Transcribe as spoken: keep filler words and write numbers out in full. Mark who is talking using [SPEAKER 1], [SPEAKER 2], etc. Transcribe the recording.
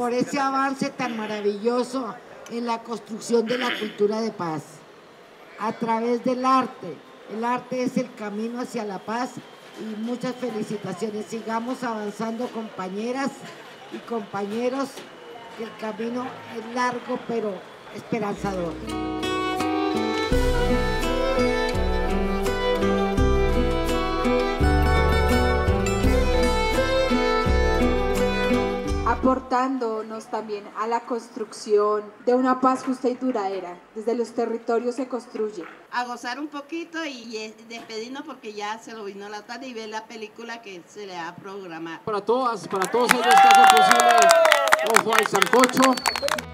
[SPEAKER 1] por ese avance tan maravilloso en la construcción de la cultura de paz, a través del arte. El arte es el camino hacia la paz y muchas felicitaciones. Sigamos avanzando, compañeras y compañeros, que el camino es largo pero esperanzador.
[SPEAKER 2] Aportándonos también a la construcción de una paz justa y duradera. Desde los territorios se construye.
[SPEAKER 3] A gozar un poquito y despedirnos porque ya se lo vino la tarde y ver la película que se le ha programado.
[SPEAKER 4] Para todas, para todos ellos que hacen posible Ojo al Sancocho.